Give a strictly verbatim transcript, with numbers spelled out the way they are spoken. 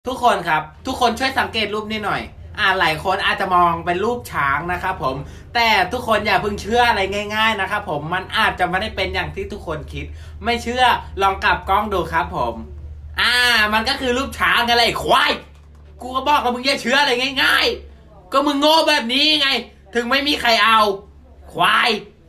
ทุกคนครับทุกคนช่วยสังเกตรูปนี้หน่อยอ่าหลายคนอาจจะมองเป็นรูปช้างนะครับผมแต่ทุกคนอย่าเพิ่งเชื่ออะไรง่ายๆนะครับผมมันอาจจะไม่ได้เป็นอย่างที่ทุกคนคิดไม่เชื่อลองกลับกล้องดูครับผมอ่ามันก็คือรูปช้างกันเลยควายกูก็บอกแล้วมึงอย่าเชื่ออะไรง่ายๆก็มึงโง่แบบนี้ไงถึงไม่มีใครเอาควาย